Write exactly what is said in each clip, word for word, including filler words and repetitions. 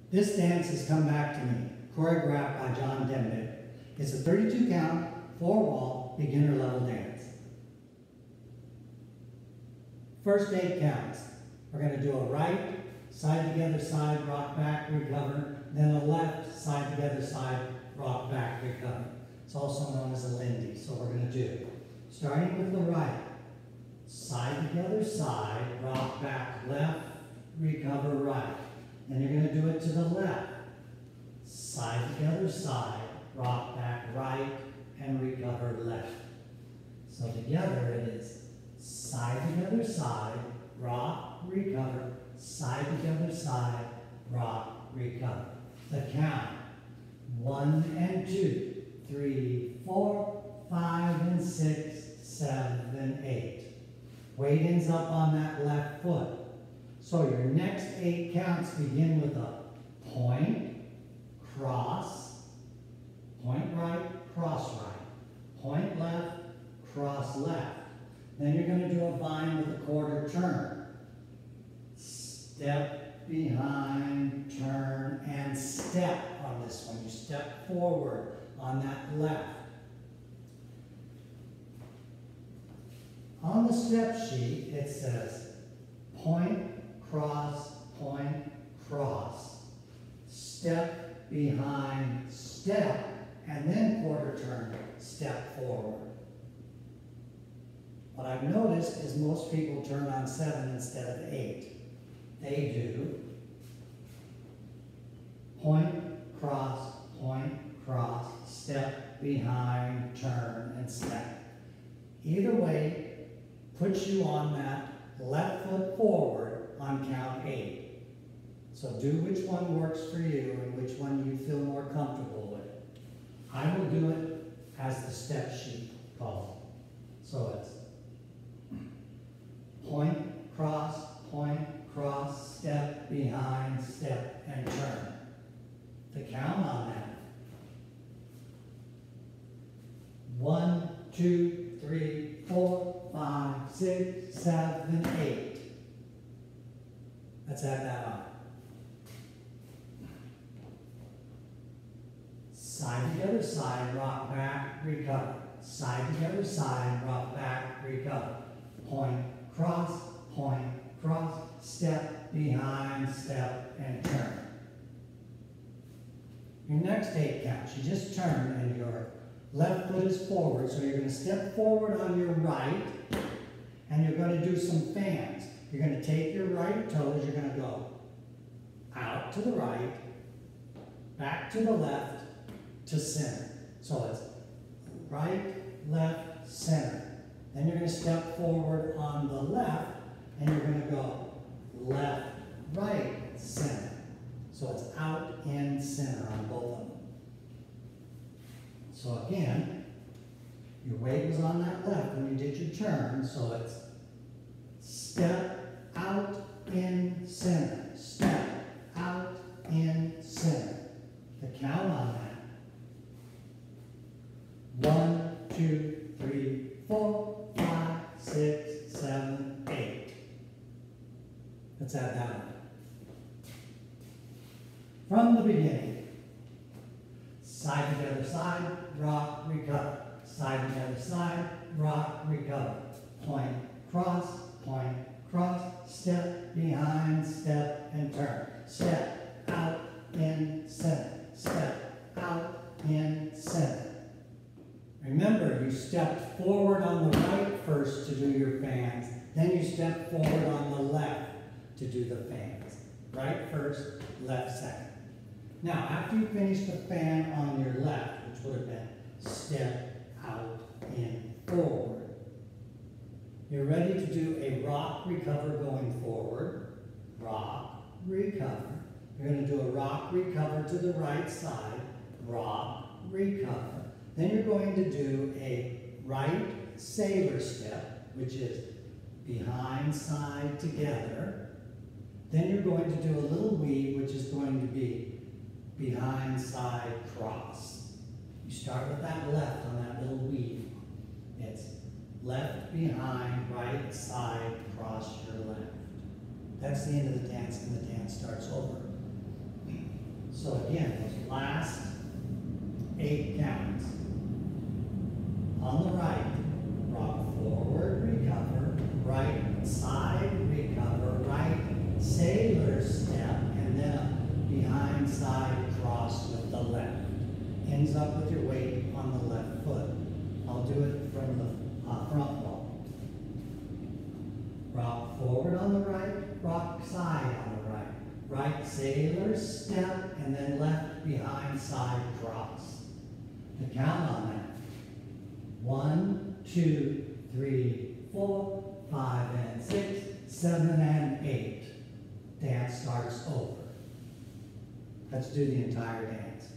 This dance has come back to me, choreographed by John Dembitt. It's a thirty-two count, four wall, beginner level dance. First eight counts. We're going to do a right, side together, side, rock back, recover, then a left, side together, side, rock back, recover. It's also known as a Lindy, so we're going to do, starting with the right, side together, side, rock back, left, recover, right. Then you're going to do it to the left, side together, side, rock back, right, and recover, left. So together it is side together, side, rock, recover, side together, side, rock, recover. The count, one and two, three, four, five and six, seven, eight. Weight ends up on that left foot. So your next eight counts begin with a point, cross, point right, cross right, point left, cross left. Then you're going to do a vine with a quarter turn. Step behind, turn, and step on this one. You step forward on that left. On the step sheet, it says point, cross, point, cross. Step behind, step, and then quarter turn, step forward. What I've noticed is most people turn on seven instead of eight. They do point, cross, point, cross, step, behind, turn, and step. Either way puts you on that left foot forward on count eight. So do which one works for you and which one you feel more comfortable with. I will do it as the step sheet calls. So it's point, cross, point, cross, step, behind, step, and turn. The count on that. One, two, three, four, five, six, seven, eight. Let's add that on. Side together, side, rock back, recover. Side together, side, rock back, recover. Point, cross, point, cross, step, behind, step, and turn. Your next eight counts, you just turn and your left foot is forward, so you're going to step forward on your right, and you're going to do some fans. You're going to take your right toes, you're going to go out to the right, back to the left, to center. So it's right, left, center. Then you're going to step forward on the left, and you're going to go left, right, center. So it's out, in, center on both of them. So again, your weight was on that left when you did your turn, so it's step, out, in, center. Step, out, in, center. The count on that. One, two, three, four, five, six, seven, eight. Let's add that on. From the beginning, side together, side, rock, recover. Side together, side, rock, recover. Point, cross, point, cross, step, behind, step, and turn. Step, out, in, center. Step, out, in, center. Remember, you stepped forward on the right first to do your fans, then you step forward on the left to do the fans. Right first, left second. Now, after you finish the fan on your left, which would have been step, out, in, forward, you're ready to do a rock, recover going forward. Rock, recover. You're going to do a rock, recover to the right side. Rock, recover. Then you're going to do a right sailor step, which is behind, side, together. Then you're going to do a little weave, which is going to be behind, side, cross. You start with that left on that little weave. It's left, behind, right, side, cross your left. That's the end of the dance, and the dance starts over. So again, those last eight counts. On the right, rock forward, recover, right side, recover, right sailor step, and then a behind side cross with the left. Ends up with your weight on the left foot. I'll do it from the uh, front wall. Rock forward on the right, rock side on the right. Right sailor step, and then left behind side cross. The count on that. One, two, three, four, five, and six, seven, and eight. Dance starts over. Let's do the entire dance.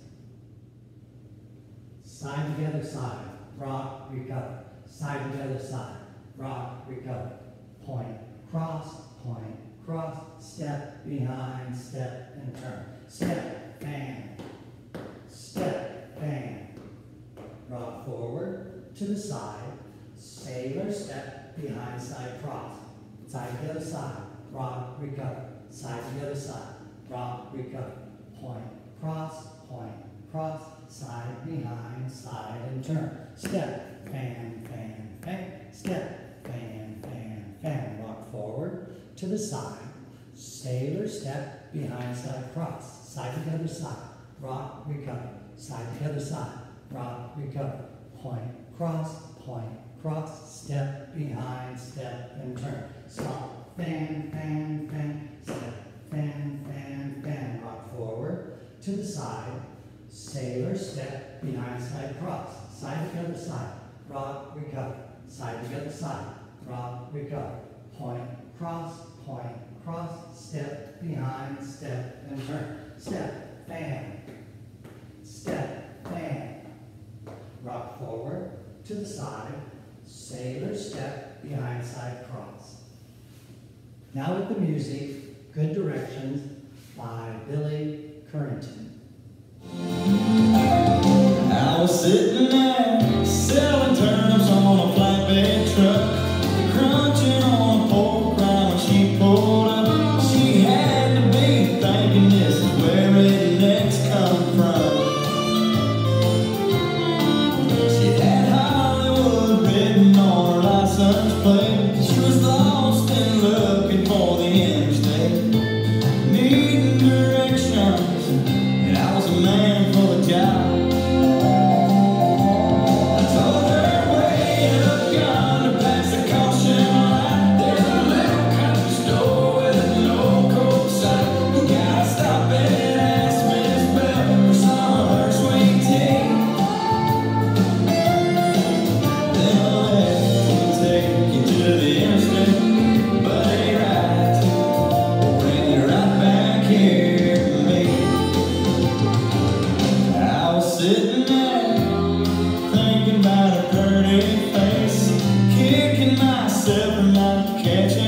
Side to the other side, rock, recover. Side to the other side, rock, recover. Point, cross, point, cross, step, behind, step, and turn. Step, bang, step, bang. Rock forward to the side, sailor step, behind side cross. Side to the other side, rock, recover. Side to the other side, rock, recover. Point, cross, point, cross, side, behind, side, and turn. Step, fan, fan, fan, step, fan, fan, fan. Rock forward to the side, sailor step, behind side cross. Side to the other side, rock, recover. Side to the other side, rock, recover. Point, cross, point, cross, step, behind, step, and turn. Stop, fan, fan, fan, step, fan, fan, fan. Rock forward to the side, sailor step, behind side cross. Side to the other side, rock, recover. Side to the other side, rock, recover. Point, cross, point, cross, step, behind, step, and turn. Step, fan, step, fan. Rock forward to the side, sailor step, behind side cross. Now with the music, Good Directions by Billy Currington. I was sitting there selling turnips on a flatbed truck, crunching on a pork rind when she pulled up. She had to be thinking this is where rednecks come from. She had Hollywood written on her license plate. She was lost and looking for the interstate, needing directions, and I was a man for the job. Sitting there, thinking about a pretty face, kicking myself and not catching